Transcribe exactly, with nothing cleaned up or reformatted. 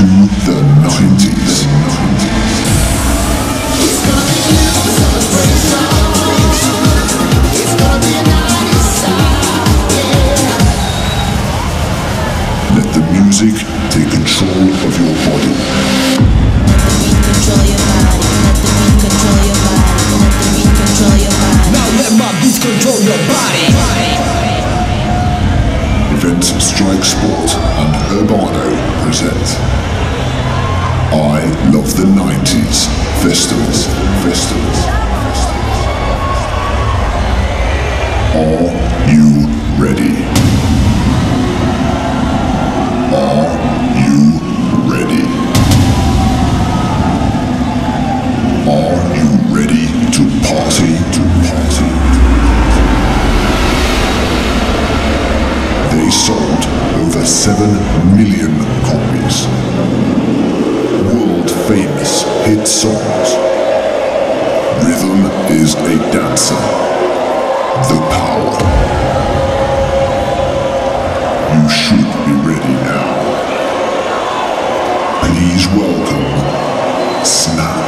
to the nineties. Let the music take control of your body. Control your body, let the beat control your body, let the beat control your body. Now let my beats control your body. Events Strike Sport and Urbano present I Love the nineties Festivals. Festivals. Are you ready? Are you ready? Are you ready to party? To party? They sold over seven million copies. World famous hit songs. Rhythm is a dancer. The power. You should be ready now. Please welcome Snap.